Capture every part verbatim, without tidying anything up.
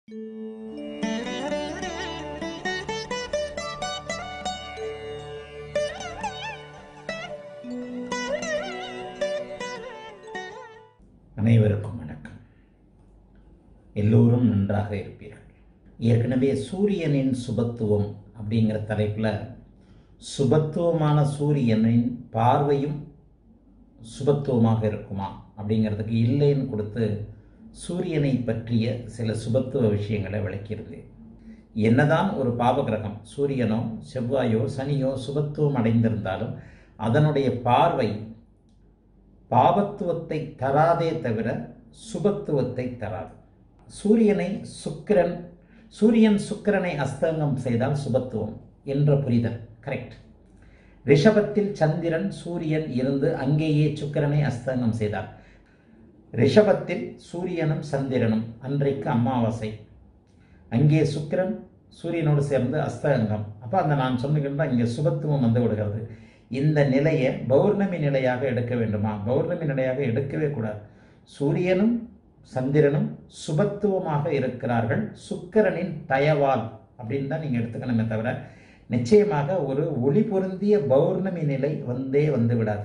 அனைவருக்கும் வணக்கம். எல்லோரும் நன்றாக இருப்பீர்கள். ஏற்கனவே சூரியனின் சுபத்துவம் அப்படிங்கிற தலைப்பில் சுபத்துவமான சூரியனின் பார்வையும் சுபத்துவமாக இருக்குமா அப்படிங்கிறதுக்கு இல்லைன்னு கொடுத்து சூரியனை பற்றிய சில சுபத்துவ விஷயங்களை விளக்கியிருந்தேன். என்னதான் ஒரு பாவகிரகம் சூரியனோ செவ்வாயோ சனியோ சுபத்துவம் அடைந்திருந்தாலும் அதனுடைய பார்வை பாவத்துவத்தை தராதே தவிர சுபத்துவத்தை தராது. சூரியனை சுக்கிரன் சூரியன் சுக்கிரனை அஸ்தங்கம் செய்தால் சுபத்துவம் என்ற புரிதல் கரெக்ட். ரிஷபத்தில் சந்திரன் சூரியன் இருந்து அங்கேயே சுக்கிரனை அஸ்தங்கம் செய்தார். ரிஷபத்தில் சூரியனும் சந்திரனும் அன்றைக்கு அமாவாசை, அங்கே சுக்கிரன் சூரியனோடு சேர்ந்து அஸ்தங்கம். அப்போ அந்த நான் சொன்னுகின்ற இங்கே சுபத்துவம் வந்து விடுகிறது. இந்த நிலையை பௌர்ணமி நிலையாக எடுக்க வேண்டுமா? பௌர்ணமி நிலையாக எடுக்கவே கூடாது. சூரியனும் சந்திரனும் சுபத்துவமாக இருக்கிறார்கள் சுக்கிரனின் தயவால் அப்படின்னு தான் நீங்கள் எடுத்துக்கணுமே தவிர நிச்சயமாக ஒரு ஒளி பொருந்திய பௌர்ணமி நிலை வந்தே வந்து விடாது.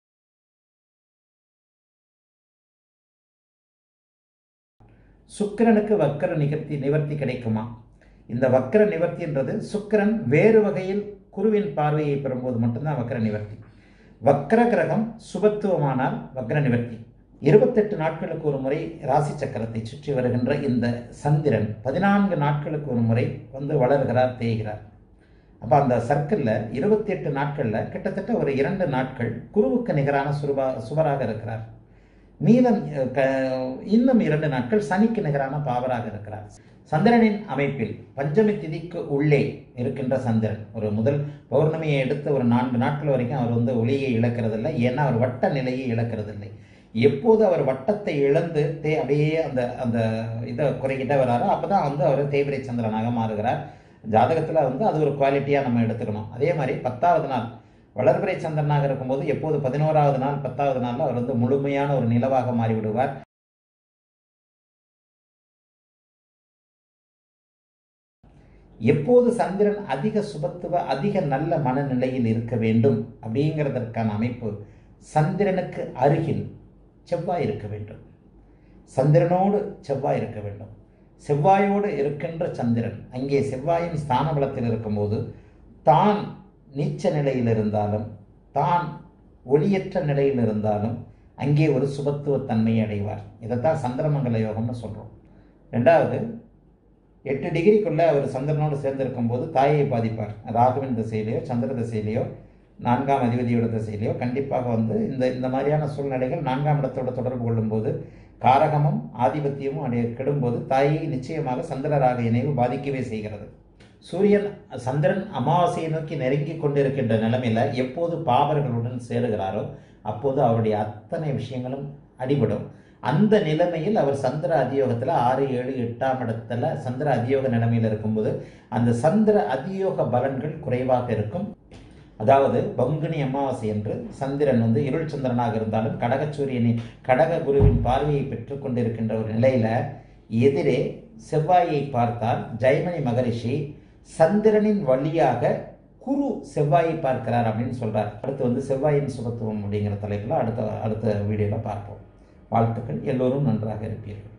சுக்கிரனுக்கு வக்கர நிகர்த்தி நிவர்த்தி கிடைக்குமா? இந்த வக்கர நிவர்த்தின்றது சுக்கிரன் வேறு வகையில் குருவின் பார்வையை பெறும்போது மட்டும்தான் வக்கர நிவர்த்தி. வக்கர கிரகம் சுபத்துவமானால் வக்கர நிவர்த்தி. இருபத்தெட்டு நாட்களுக்கு ஒரு முறை ராசி சக்கரத்தை சுற்றி வருகின்ற இந்த சந்திரன் பதினான்கு நாட்களுக்கு ஒரு முறை வந்து வளர்கிறார், தேய்கிறார். அப்போ அந்த சர்க்கிளில் இருபத்தி எட்டு நாட்களில் கிட்டத்தட்ட ஒரு இரண்டு நாட்கள் குருவுக்கு நிகரான சுபா சுபராக இருக்கிறார். மீதம் இன்னும் இரண்டு நாட்கள் சனிக்கு நிகரான பாவராக இருக்கிறார். சந்திரனின் அமைப்பில் பஞ்சமி திதிக்கு உள்ளே இருக்கின்ற சந்திரன் ஒரு முதல் பௌர்ணமியை எடுத்து ஒரு நான்கு நாட்கள் வரைக்கும் அவர் வந்து ஒளியை இழக்கிறதில்லை. ஏன்னா அவர் வட்ட நிலையை இழக்கிறதில்லை. எப்போது அவர் வட்டத்தை இழந்து தே அப்படியே அந்த அந்த இதை குறைக்கிட்டே வராரோ அப்போ தான் வந்து அவர் தேய்பிரை சந்திரனாக மாறுகிறார். ஜாதகத்தில் வந்து அது ஒரு குவாலிட்டியாக நம்ம எடுத்துக்கணும். அதே மாதிரி பத்தாவது நாள் வளர்பிறை சந்திரனாக இருக்கும்போது எப்போது பதினோராவது நாள் பத்தாவது நாளில் அவர் வந்து முழுமையான ஒரு நிலவாக மாறிவிடுவார். எப்போது சந்திரன் அதிக சுபத்துவ அதிக நல்ல மனநிலையில் இருக்க வேண்டும் அப்படிங்கிறதற்கான அமைப்பு சந்திரனுக்கு அருகில் செவ்வாய் இருக்க வேண்டும். சந்திரனோடு செவ்வாய் இருக்க வேண்டும். செவ்வாயோடு இருக்கின்ற சந்திரன் அங்கே செவ்வாயின் ஸ்தான பலத்தில் இருக்கும்போது தான் நீச்ச நிலையில் இருந்தாலும் தான் ஒளியற்ற நிலையில் இருந்தாலும் அங்கே ஒரு சுபத்துவத்தன்மையை அடைவார். இதைத்தான் சந்திரமங்கல யோகம்னு சொல்கிறோம். ரெண்டாவது, எட்டு டிகிரிக்குள்ளே அவர் சந்திரனோடு சேர்ந்திருக்கும் போது தாயை பாதிப்பார். ராகுவின் திசையிலையோ சந்திர திசையிலையோ நான்காம் அதிபதியோட திசையிலையோ கண்டிப்பாக வந்து இந்த இந்த மாதிரியான சூழ்நிலைகள் நான்காம் இடத்தோடு தொடர்பு கொள்ளும்போது காரகமும் ஆதிபத்தியமும் அடைய கெடும்போது தாயை நிச்சயமாக சந்திரராக இணைவு பாதிக்கவே செய்கிறது. சூரியன் சந்திரன் அமாவாசையை நோக்கி நெருங்கி கொண்டிருக்கின்ற நிலைமையில் எப்போது பாவர்களுடன் சேருகிறாரோ அப்போது அவருடைய அத்தனை விஷயங்களும் அடிபடும். அந்த நிலைமையில் அவர் சந்திர அதியோகத்தில் ஆறு ஏழு எட்டாம் இடத்துல சந்திர அதியோக நிலைமையில் இருக்கும்போது அந்த சந்திர அதியோக பலன்கள் குறைவாக இருக்கும். அதாவது பங்குனி அமாவாசை என்று சந்திரன் வந்து இருள் சந்திரனாக இருந்தாலும் கடக சூரியனின் கடக குருவின் பார்வையை பெற்று கொண்டிருக்கின்ற ஒரு நிலையில எதிரே செவ்வாயை பார்த்தால் ஜெயமணி மகரிஷி சந்திரனின் வழியாக குரு செவ்வாயை பார்க்கிறார் அப்படின்னு சொல்றார். அடுத்து வந்து செவ்வாயின் சுபத்துவம் அப்படிங்கிற தலைப்பில் அடுத்த அடுத்த வீடியோவில் பார்ப்போம். வாழ்த்துக்கள். எல்லோரும் நன்றாக இருப்பீர்கள்.